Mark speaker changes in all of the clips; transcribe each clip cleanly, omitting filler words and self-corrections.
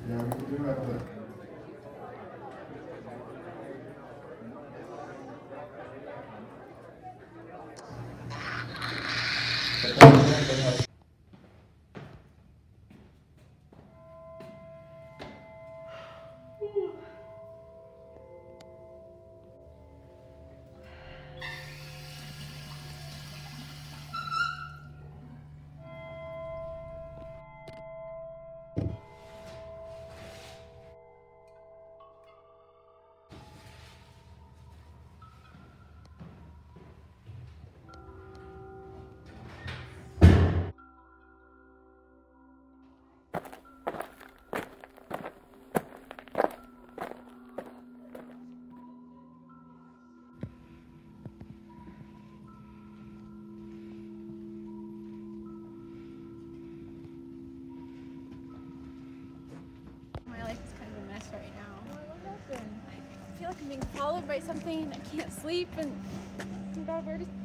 Speaker 1: Yeah, we do have that.
Speaker 2: My life is kind of a mess right now. What happened? I feel like I'm being followed by something and I can't sleep and God, where does...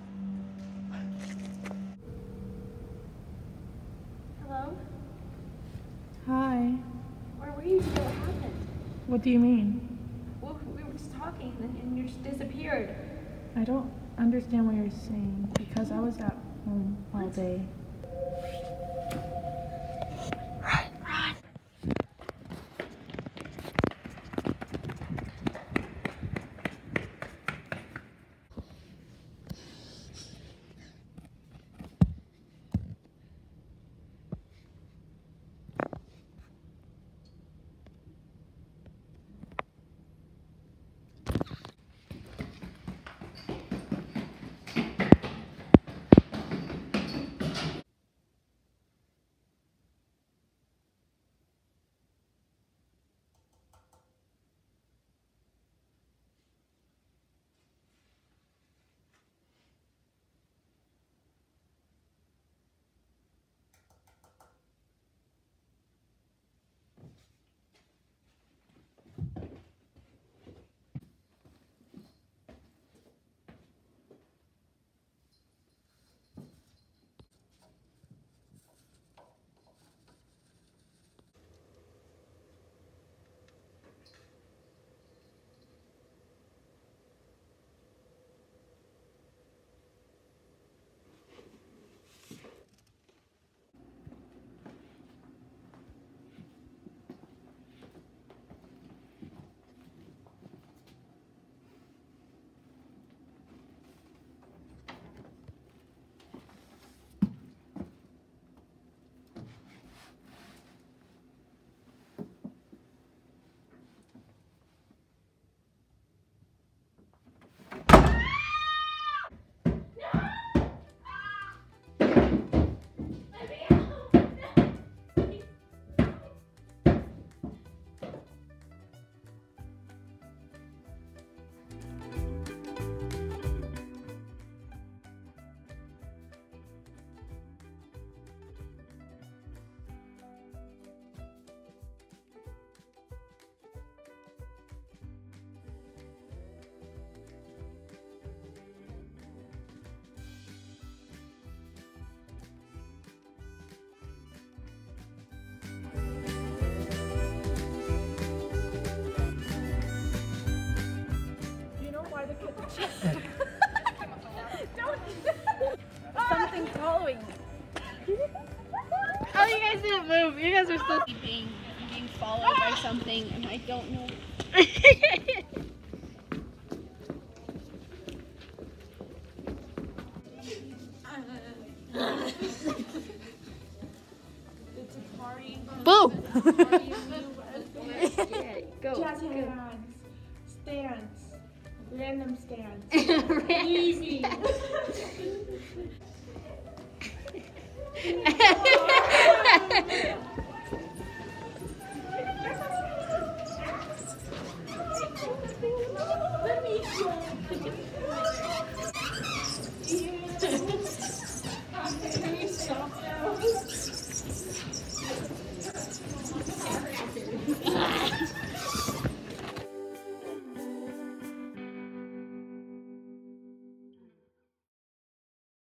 Speaker 2: Hello?
Speaker 3: Hi.
Speaker 2: Where were you today? What happened?
Speaker 3: What do you mean?
Speaker 2: Well, we were just talking and you just disappeared.
Speaker 3: I don't understand what you're saying because I was at home all day.
Speaker 2: Something following me.
Speaker 3: Oh, you guys didn't move. You guys are still
Speaker 2: being followed by something, and I don't know. It's a party.
Speaker 3: Boo!
Speaker 2: Go.
Speaker 4: Jazz hands. Stance. Random stance. Easy. Let me stop now.